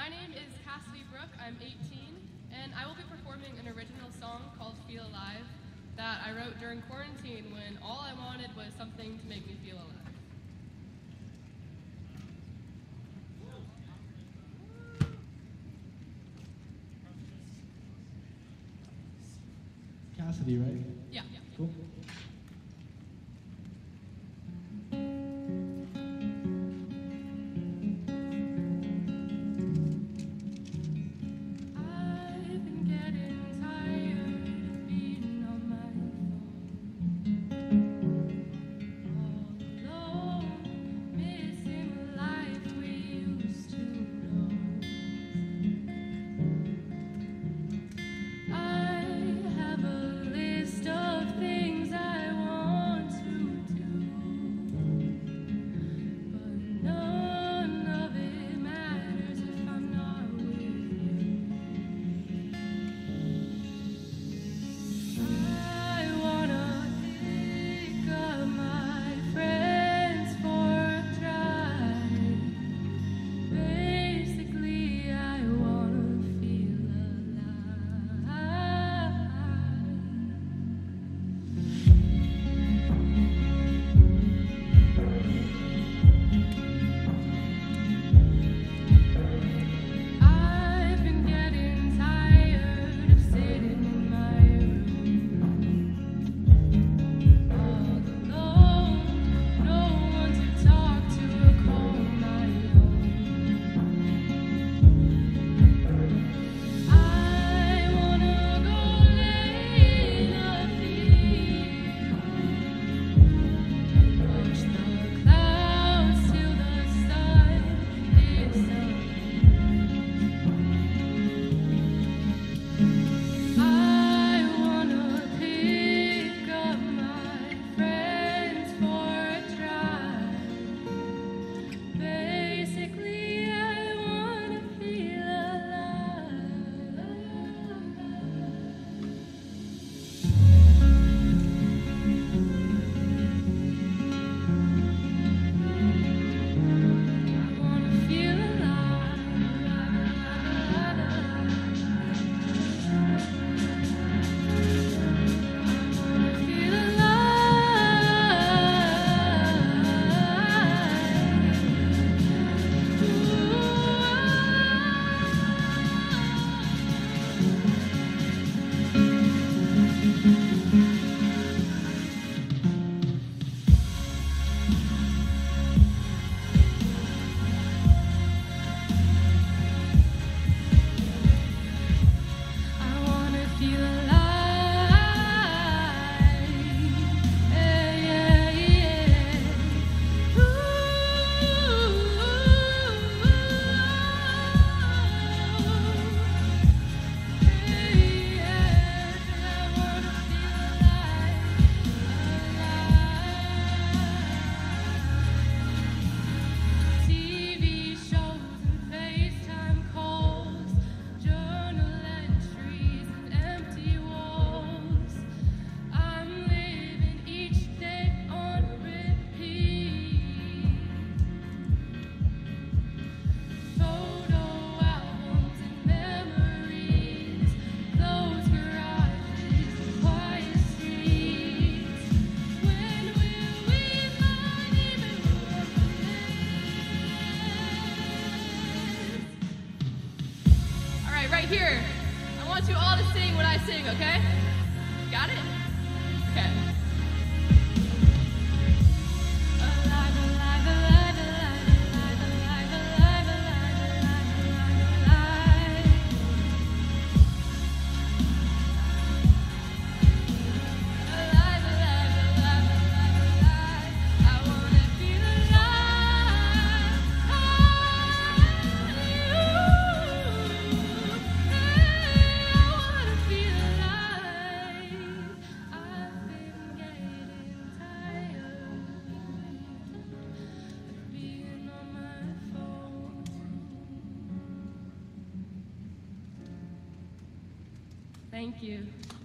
My name is Cassidy. I'm 18, and I will be performing an original song called Feel Alive that I wrote during quarantine when all I wanted was something to make me feel alive. Cassidy, right? Yeah. Cool. Right here, I want you all to sing what I sing, okay? Got it? Okay. Alive, alive, alive, alive, alive, alive, alive, alive, alive, alive. Alive, alive, alive, alive, alive. I wanna feel alive. Thank you.